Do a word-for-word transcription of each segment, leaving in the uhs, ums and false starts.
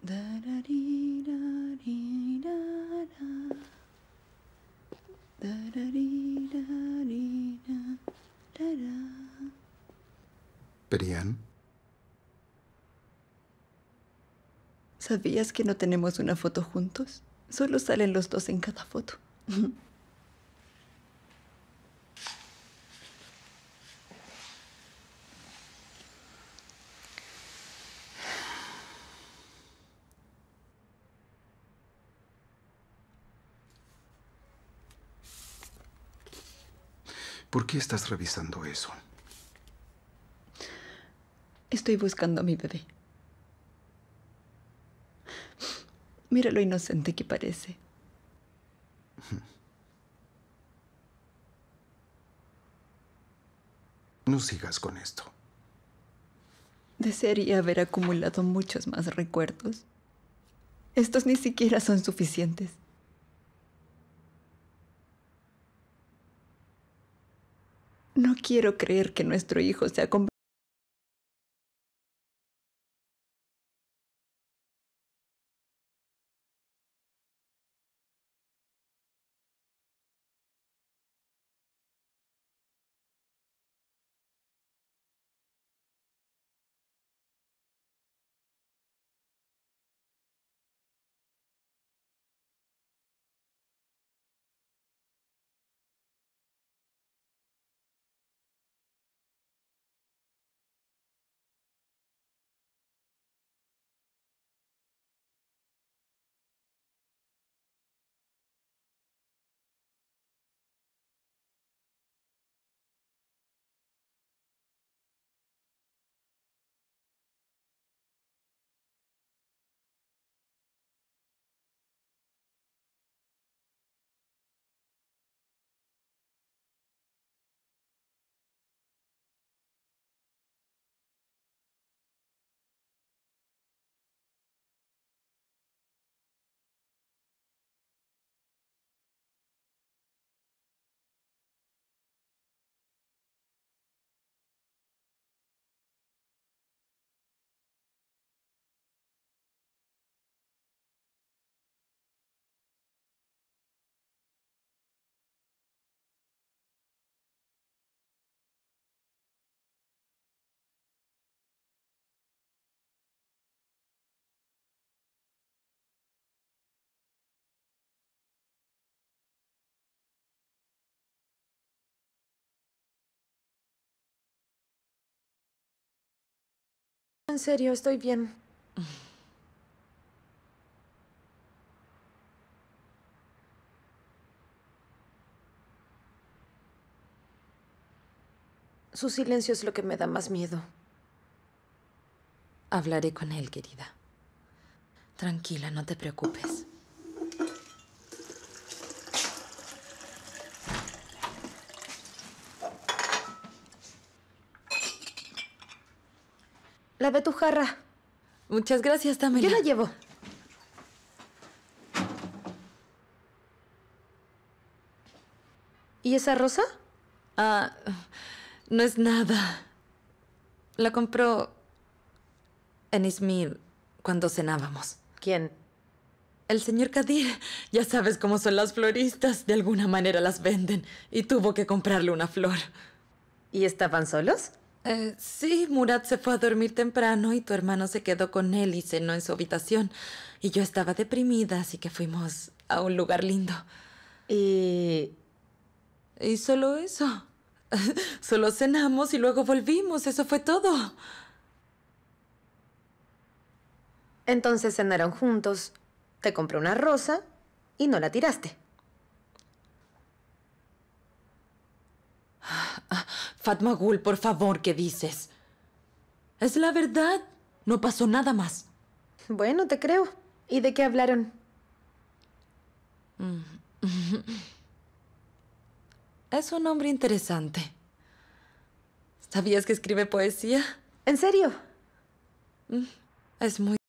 Perian, ¿sabías que no tenemos una foto juntos? Solo salen los dos en cada foto. ¿por qué estás revisando eso? Estoy buscando a mi bebé. Mira lo inocente que parece. No sigas con esto. Desearía haber acumulado muchos más recuerdos. Estos ni siquiera son suficientes. No quiero creer que nuestro hijo se ha convertido. En serio, estoy bien. Su silencio es lo que me da más miedo. Hablaré con él, querida. Tranquila, no te preocupes. Lave tu jarra. Muchas gracias, dámela. Yo la llevo. ¿Y esa rosa? Ah, no es nada. La compró en Izmir cuando cenábamos. ¿Quién? El señor Kadir. Ya sabes cómo son las floristas. De alguna manera las venden. Y tuvo que comprarle una flor. ¿Y estaban solos? Eh, sí, Murad se fue a dormir temprano y tu hermano se quedó con él y cenó en su habitación. Y yo estaba deprimida, así que fuimos a un lugar lindo. Y... Y solo eso. Solo cenamos y luego volvimos. Eso fue todo. entonces cenaron juntos. Te compré una rosa y no la tiraste. Fatma Gul, por favor, ¿qué dices? Es la verdad. No pasó nada más. Bueno, te creo. ¿Y de qué hablaron? Es un hombre interesante. ¿Sabías que escribe poesía? ¿En serio? Es muy...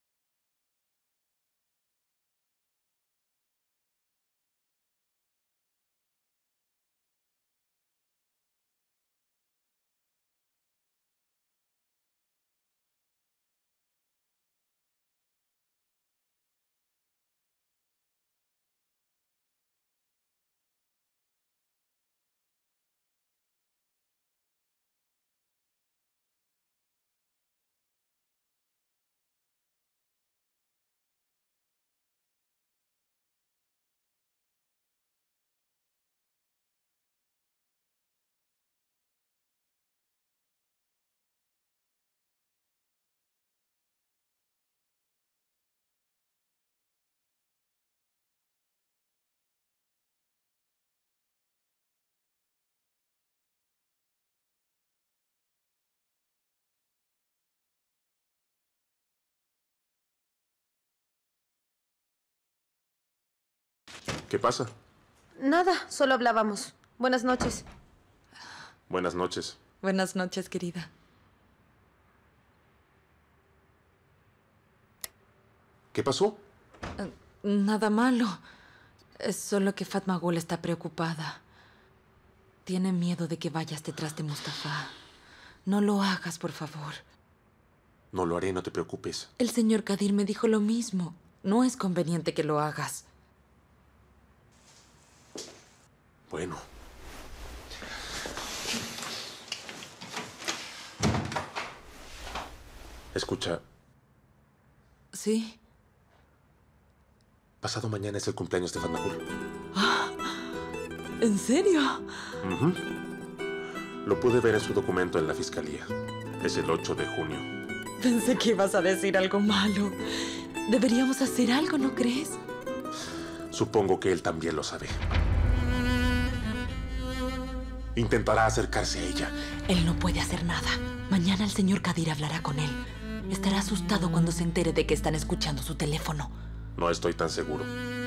¿Qué pasa? Nada, solo hablábamos. Buenas noches. Buenas noches. Buenas noches, querida. ¿Qué pasó? Uh, nada malo. Es solo que Fatmagul está preocupada. Tiene miedo de que vayas detrás de Mustafa. No lo hagas, por favor. No lo haré, no te preocupes. El señor Kadir me dijo lo mismo. No es conveniente que lo hagas. Bueno. Escucha, ¿Sí? pasado mañana es el cumpleaños de Fatmagul. ¿En serio? Ujú. Lo pude ver en su documento en la fiscalía. Es el ocho de junio. Pensé que ibas a decir algo malo. Deberíamos hacer algo, ¿no crees? Supongo que él también lo sabe. Intentará acercarse a ella. Él no puede hacer nada. Mañana el señor Kadir hablará con él. Estará asustado cuando se entere de que están escuchando su teléfono. No estoy tan seguro.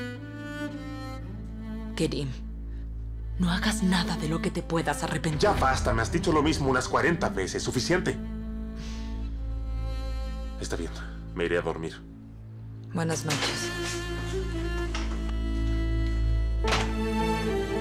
Kerim, no hagas nada de lo que te puedas arrepentir. Ya basta, me has dicho lo mismo unas cuarenta veces. Suficiente. Está bien, me iré a dormir. Buenas noches.